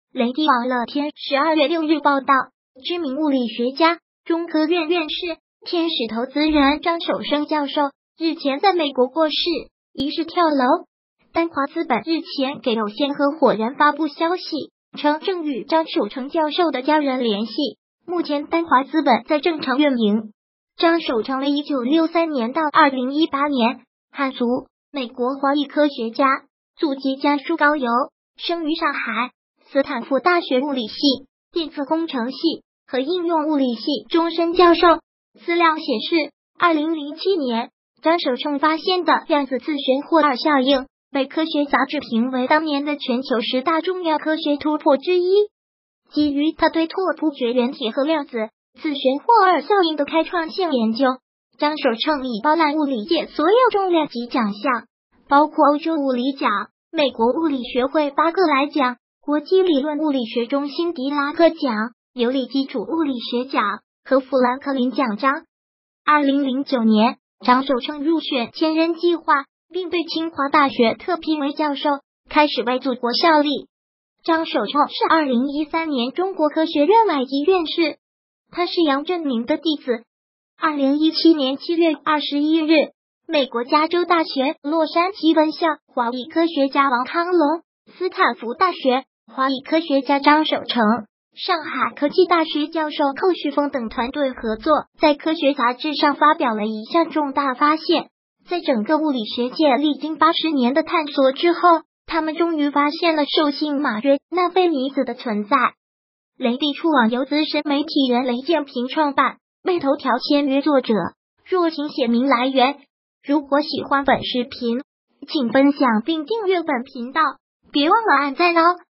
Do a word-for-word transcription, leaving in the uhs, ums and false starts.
雷迪网乐天十二月六日报道，知名物理学家、中科院院士、天使投资人张守胜教授日前在美国过世，疑似跳楼。丹华资本日前给有限合伙人发布消息，称正与张守成教授的家人联系，目前丹华资本在正常运营。张守成为一九六三年到二零一八年，汉族，美国华裔科学家，祖籍江苏高邮，生于上海斯坦福大学物理系、电子工程系和应用物理系终身教授。资料显示，二零零七年张守成发现的量子自旋霍尔效应被科学杂志评为当年的全球十大重要科学突破之一。基于他对拓扑绝缘体和量子自旋霍尔效应的开创性研究，张守成已包揽物理界所有重量级奖项，包括欧洲物理奖、美国物理学会巴克莱奖、国际理论物理学中心狄拉克奖、尤里基础物理学奖和富兰克林奖章。二零零九年，张守成入选千人计划，并被清华大学特聘为教授，开始为祖国效力。张守成是二零一三年中国科学院外籍院士，他是杨振宁的弟子。二零一七年七月二十一日，美国加州大学洛杉矶分校华裔科学家王康龙、斯坦福大学华裔科学家张守成、上海科技大学教授寇旭峰等团队合作，在科学杂志上发表了一项重大发现。在整个物理学界历经八十年的探索之后，他们终于发现了受性马约纳费米子的存在。雷迪处网由资深媒体人雷建平创办，为头条签约作者。若请写明来源。如果喜欢本视频，请分享并订阅本频道，别忘了按赞哦。